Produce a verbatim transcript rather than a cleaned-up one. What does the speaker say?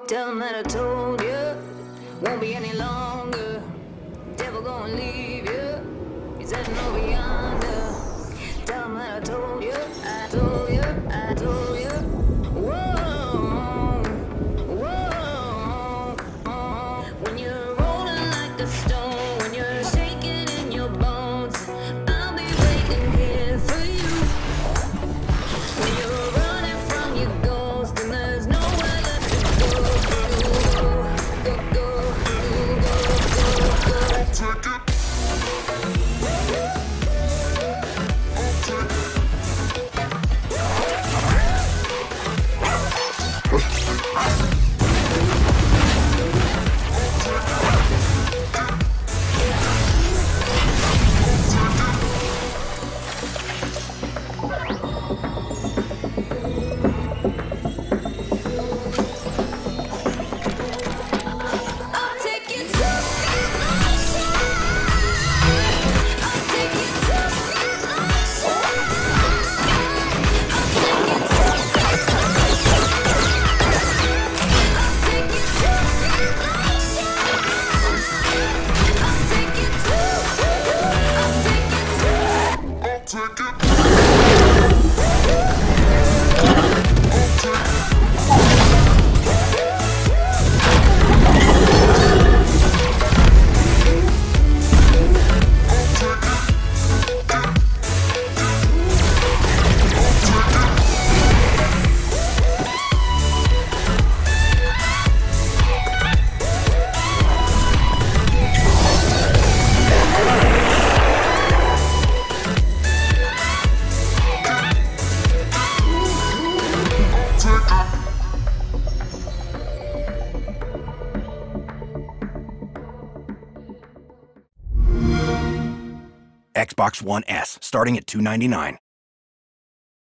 Tell them that I told you, won't be any longer. Devil gonna leave you, he's heading over yonder. Tell them that I told you, I told you, I told you. Whoa, whoa. When you're rolling like a stone, when you're shaking in your bones, I'll be waiting here for you. When you're running from your ghost and there's nowhere left to go, go, go, go, go, go, go. Xbox One S, starting at two ninety-nine.